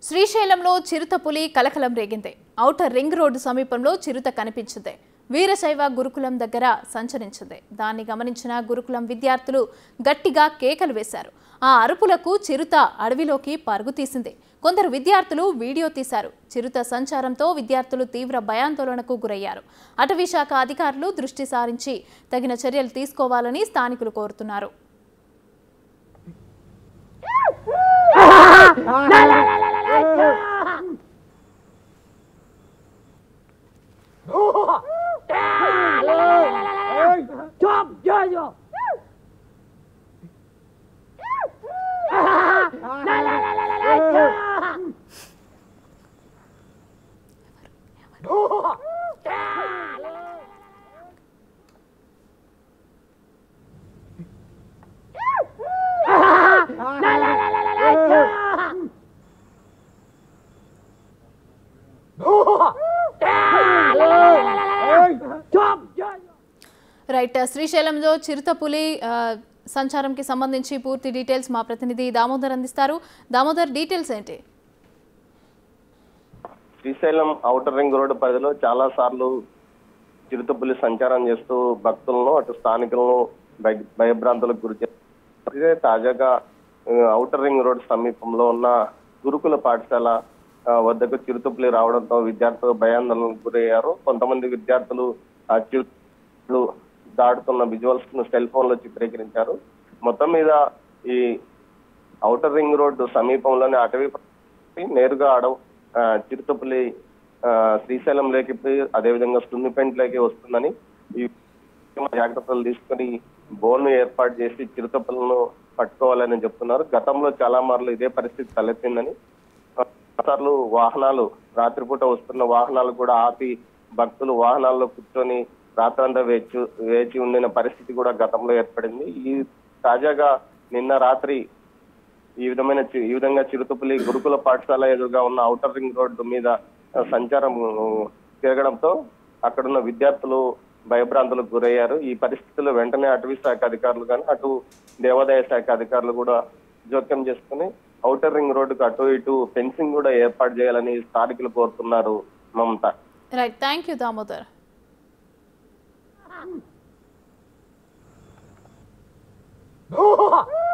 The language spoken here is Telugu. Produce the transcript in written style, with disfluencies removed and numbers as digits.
శ్రీశైలంలో చిరుతపులి కలకలం రేగింది. ఔటర్ రింగ్ రోడ్డు సమీపంలో చిరుత కనిపించింది. వీరశైవ గురుకులం దగ్గర సంచరించింది. దాన్ని గమనించిన గురుకులం విద్యార్థులు గట్టిగా కేకలు వేశారు. ఆ అరుపులకు చిరుత అడవిలోకి పరుగు తీసింది. కొందరు విద్యార్థులు వీడియో తీశారు. చిరుత సంచారంతో విద్యార్థులు తీవ్ర భయాందోళనకు గురయ్యారు. అటవీ శాఖ అధికారులు దృష్టి సారించి తగిన చర్యలు తీసుకోవాలని స్థానికులు కోరుతున్నారు. రైట్, శ్రీశైలంలో చిరుతపులి సంచారంకి సంబంధించి పూర్తి డీటెయిల్స్ మా ప్రతినిధి దామోదర్ అందిస్తారు. దామోదర్, డీటెయిల్స్ ఏంటి? శ్రీశైలం ఔటర్ రింగ్ రోడ్డు పరిధిలో చాలా సార్లు చిరుతపులి సంచారం చేస్తూ భక్తులను అటు స్థానికులను భయభ్రాంతులకు గురి చేస్తుంది. తాజాగా ఔటర్ రింగ్ రోడ్ సమీపంలో ఉన్న గురుకుల పాఠశాల వద్దకు చిరుతపులి రావడంతో విద్యార్థులు భయాందోళనకు గురయ్యారు. కొంతమంది విద్యార్థులు ఆ చిరుతపులు దాడుతున్న విజువల్స్ ను సెల్ ఫోన్ లో చిత్రీకరించారు. మొత్తం మీద ఈ ఔటర్ రింగ్ రోడ్డు సమీపంలోని అటవీ నేరుగా చిరుతపులి శ్రీశైలం లేకి అదేవిధంగా సున్నిపెంట్లోకి వస్తుందని ఈ జాగ్రత్తలు తీసుకుని బోన్ ఏర్పాటు చేసి చిరుతపులను పట్టుకోవాలని చెప్తున్నారు. గతంలో చాలా మార్లు ఇదే పరిస్థితి తలెత్తిందని, సార్లు వాహనాలు రాత్రిపూట వస్తున్న వాహనాలు కూడా ఆపి భక్తులు వాహనాల్లో కూర్చొని రాత్రంతా వేచి ఉండిన పరిస్థితి కూడా గతంలో ఏర్పడింది. ఈ తాజాగా నిన్న రాత్రి ఈ విధంగా చిరుతపులి గురుకుల పాఠశాల ఎదురుగా ఉన్న ఔటర్ రింగ్ రోడ్డు మీద సంచారం తిరగడంతో అక్కడున్న విద్యార్థులు భయభ్రాంతులకు గురయ్యారు. ఈ పరిస్థితుల్లో వెంటనే అటవీ శాఖ అధికారులు కానీ అటు దేవాదాయ శాఖ అధికారులు కూడా జోక్యం చేసుకుని ఔటర్ రింగ్ రోడ్డుకు అటు ఇటు ఫెన్సింగ్ కూడా ఏర్పాటు చేయాలని స్థానికులు కోరుతున్నారు. Mamata. Right, thank you Damodar. Oh!